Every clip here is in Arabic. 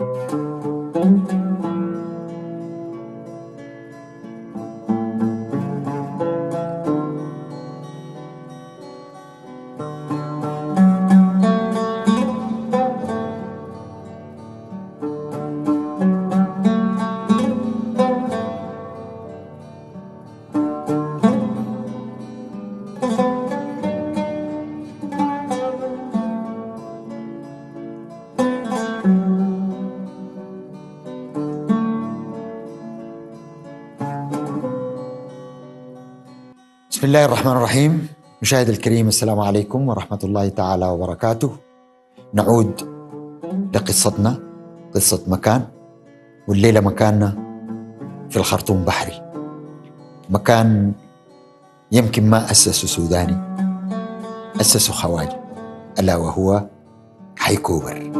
بسم الله الرحمن الرحيم. مشاهد الكريم، السلام عليكم ورحمة الله تعالى وبركاته. نعود لقصتنا، قصة مكان، والليلة مكاننا في الخرطوم بحري، مكان يمكن ما أسسه سوداني، أسسه خواجة، ألا وهو حي كوبر.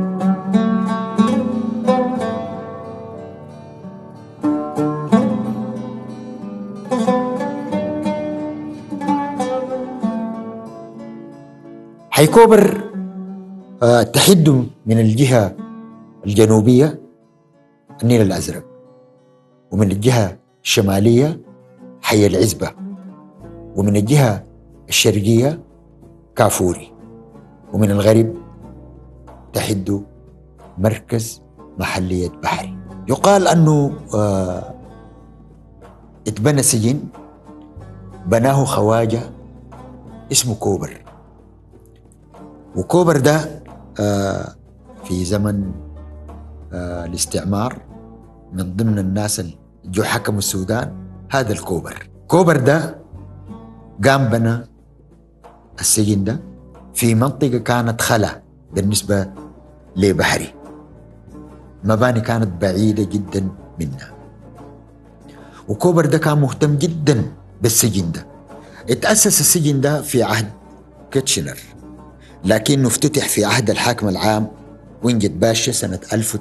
حي كوبر تحد من الجهة الجنوبية النيل الأزرق، ومن الجهة الشمالية حي العزبة، ومن الجهة الشرقية كافوري، ومن الغرب تحد مركز محلية بحري. يقال أنه اتبنى سجن بناه خواجة اسمه كوبر، وكوبر ده في زمن الاستعمار من ضمن الناس اللي جو حكموا السودان هذا كوبر ده قام بنى السجن ده في منطقة كانت خلا بالنسبة لبحري، مباني كانت بعيدة جدا منها، وكوبر ده كان مهتم جدا بالسجن ده. اتأسس السجن ده في عهد كيتشنر، لكنه افتتح في عهد الحاكم العام وينجد باشا سنة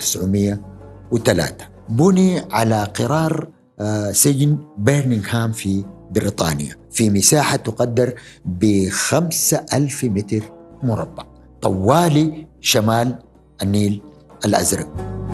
1903. بني على قرار سجن برمنغهام في بريطانيا في مساحة تقدر ب5,000 متر مربع طوال شمال النيل الأزرق.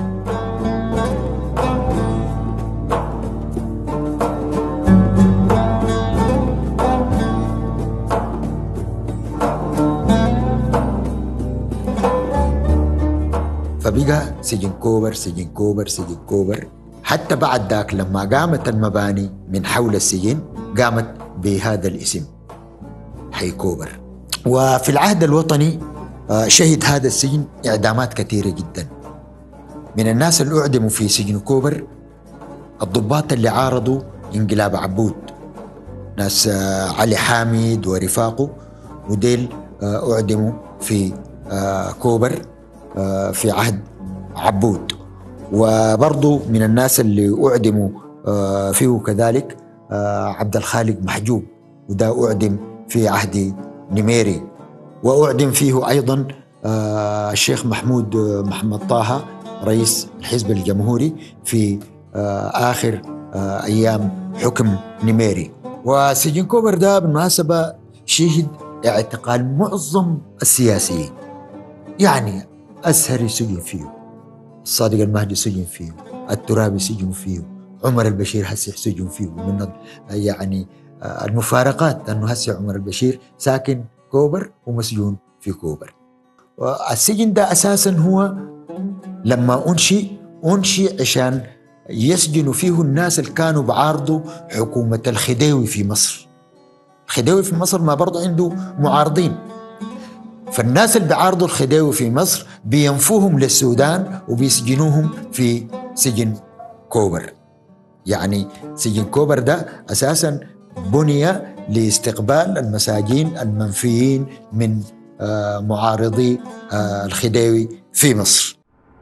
فبقى سجن كوبر سجن كوبر سجن كوبر، حتى بعد ذاك لما قامت المباني من حول السجن قامت بهذا الاسم حي كوبر. وفي العهد الوطني شهد هذا السجن إعدامات كثيرة جدا. من الناس اللي أعدموا في سجن كوبر الضباط اللي عارضوا انقلاب عبود، ناس علي حامد ورفاقه، وديل أعدموا في كوبر في عهد عبود. وبرضو من الناس اللي أعدموا فيه كذلك عبد الخالق محجوب، وده أعدم في عهد نميري. وأعدم فيه أيضا الشيخ محمد طه رئيس الحزب الجمهوري في آخر أيام حكم نميري. وسجن كوبر ده بالمناسبة شهد اعتقال معظم السياسيين، يعني أزهري سجن فيه، الصادق المهدي سجن فيه، الترابي سجن فيه، عمر البشير هسه سجن فيه. ومن يعني المفارقات أنه هسه عمر البشير ساكن كوبر ومسجون في كوبر. والسجن ده أساسا هو لما أنشئ عشان يسجنوا فيه الناس اللي كانوا بعارضوا حكومة الخديوي في مصر. الخديوي في مصر ما برضو عنده معارضين، فالناس اللي بيعارضوا الخديوي في مصر بينفوهم للسودان وبيسجنوهم في سجن كوبر. يعني سجن كوبر ده أساسا بني لاستقبال المساجين المنفيين من معارضي الخديوي في مصر.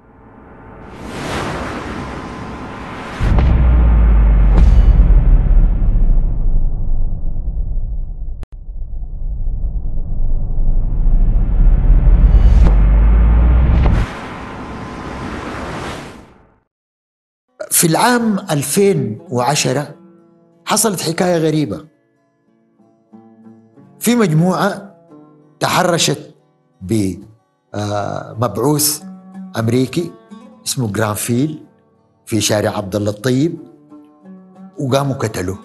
في العام 2010 حصلت حكاية غريبة. في مجموعة تحرشت بمبعوث أمريكي اسمه جرانفيل في شارع عبد الله الطيب، وقاموا قتلوه.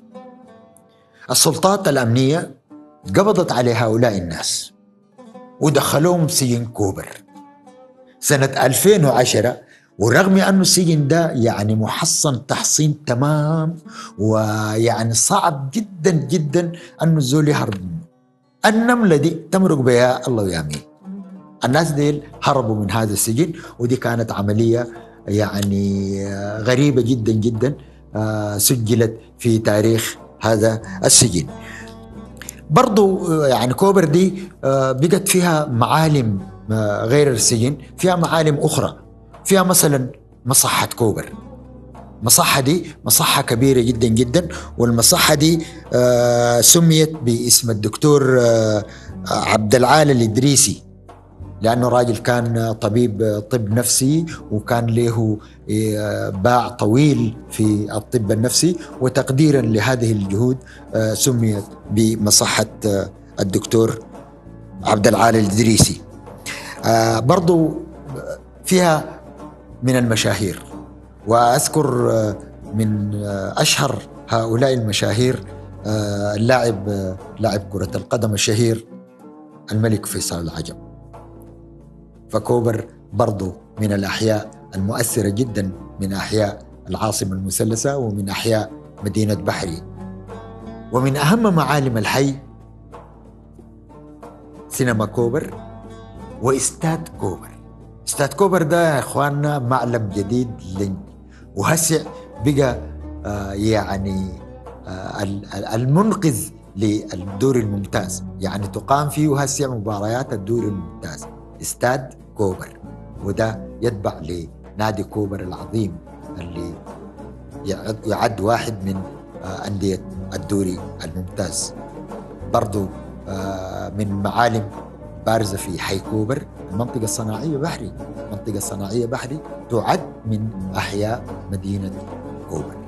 السلطات الأمنية قبضت على هؤلاء الناس ودخلوهم سجن كوبر سنة 2010. ورغم أنه السجن ده يعني محصن تحصين تمام، ويعني صعب جدا جدا أنه الزول يهرب منه. النملة دي تمرق بها الله ويامين. الناس ديل هربوا من هذا السجن، ودي كانت عملية يعني غريبة جدا جدا سجلت في تاريخ هذا السجن. برضو يعني كوبر دي بقت فيها معالم غير السجن، فيها معالم أخرى. فيها مثلا مصحة كوبر. مصحة دي مصحة كبيرة جدا جدا، والمصحة دي سميت باسم الدكتور عبد العال الإدريسي، لأنه راجل كان طب نفسي، وكان له باع طويل في الطب النفسي. وتقديرا لهذه الجهود سميت بمصحة الدكتور عبد العال الإدريسي. برضو فيها من المشاهير، وأذكر من أشهر هؤلاء المشاهير لاعب كرة القدم الشهير الملك فيصل العجم. فكوبر برضو من الأحياء المؤثرة جدا من أحياء العاصمة المثلثة ومن أحياء مدينة بحري. ومن أهم معالم الحي سينما كوبر واستاد كوبر. استاد كوبر ده يا إخواننا معلم جديد وهسع بقى يعني المنقذ للدور الممتاز، يعني تقام فيه هسع مباريات الدور الممتاز استاد كوبر. وده يتبع لنادي كوبر العظيم اللي يعد واحد من أندية الدوري الممتاز. برضو من معالم بارزة في حي كوبر المنطقة الصناعية بحري. المنطقة الصناعية بحري تعد من أحياء مدينة كوبر.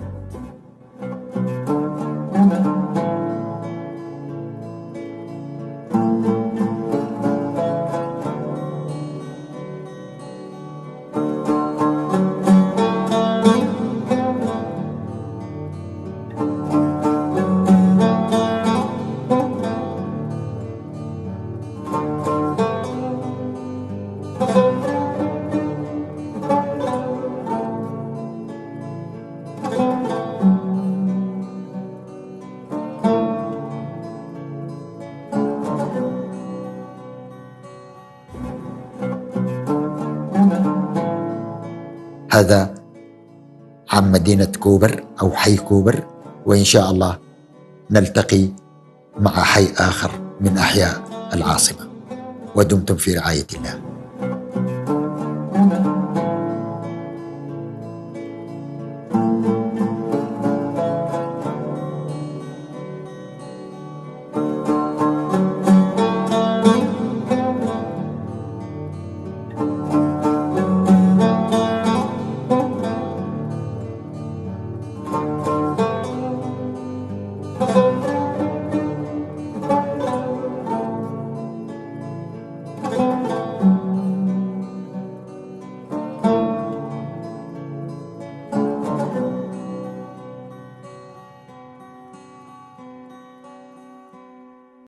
هذا عن مدينة كوبر أو حي كوبر، وإن شاء الله نلتقي مع حي آخر من أحياء العاصمة، ودمتم في رعاية الله.